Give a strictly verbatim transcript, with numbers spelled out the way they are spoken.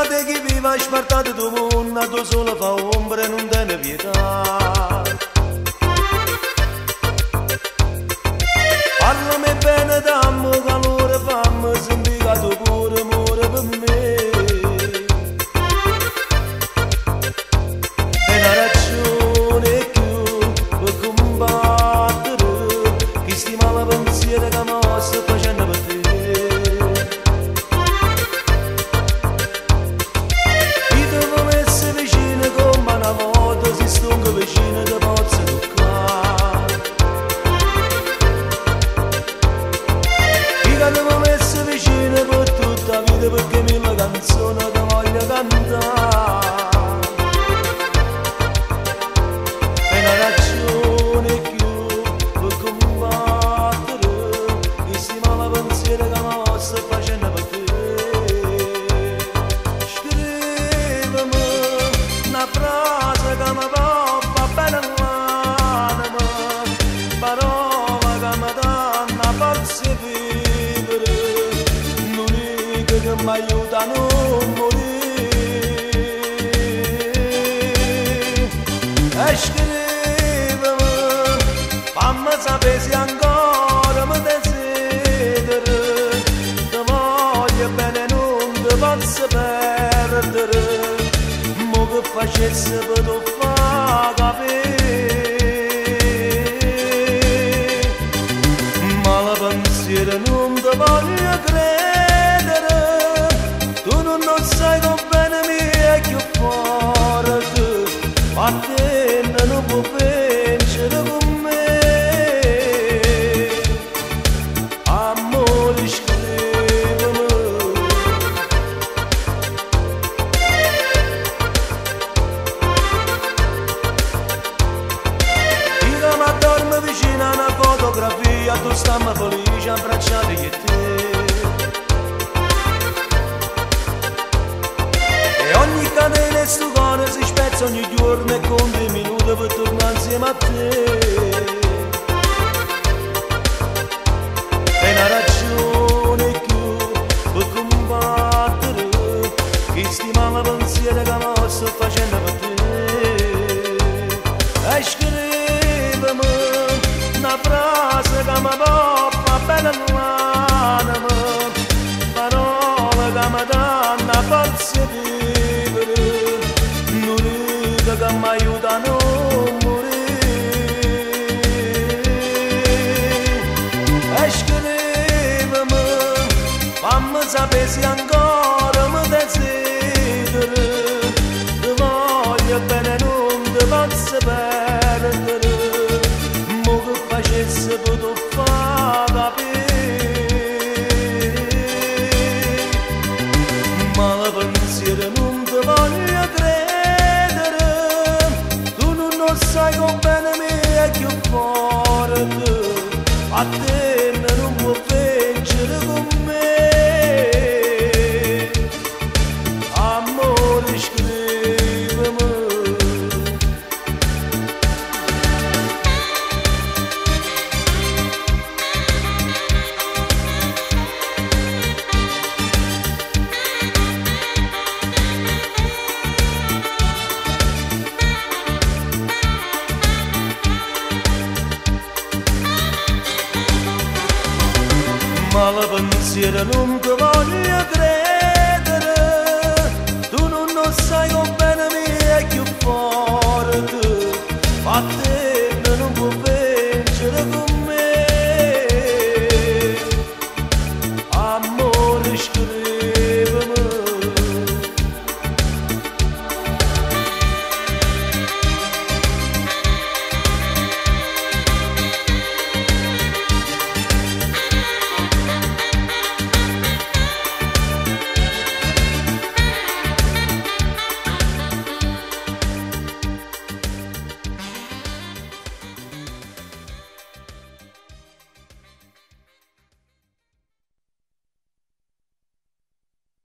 di chi vive spartato tu mondo, tu solo fa ombra e non te ne pietà. Parlami bene, dammi calore, fammi sentire che tu pure muore per me. E una ragione più per combattere chi stima la pensiero che mi sto facendo per te. Chi ti vuole essere vicino come una volta, si stunga vicino ti posso toccare. Chi ti vuole essere vicino per tutta la vita, perché mille canzoni ti voglio cantare. E una ragione più per combattere chi stima la pensiero che mi sto facendo per te. Scrivimi una frase che mi fa bene all'anima, parole che mi danno forza di vivere, l'unica che mi aiuta a non morire. E scrivimi, fammi sapere se ancora mi desideri, ti voglio bene, non ti posso perdere, mo che facessi per tu fa capire. Ma la pensiero non ti voglio credere, tu non lo sai come bene mi è più forte, ma te non può vincere con me. Amore, scrivimi. Io mi addormo vicino a una fotografia, tu stammi felice abbracciati che te. E ogni catena e sto cuore si spezza ogni giorno e conta i minuti per tornare insieme a te. E una ragione più per combattere chi stima la pensiero che mi sto facendo per te. E scrivimi una frase che mi fa bene all'anima, parole che mi danno forza di vivere, l'unica che mi aiuta a non morire. E scrivimi, fammi sapere se ancora mi desideri, ti voglio bene, non ti posso perdere, mo che facessi per tu fa capire. Ma la pensiero non ti voglio credere, tu non lo sai come bene mi è più forte, a te non può vincere con me. Amore, scrivimi. Ma la pensiero non ti voglio credere,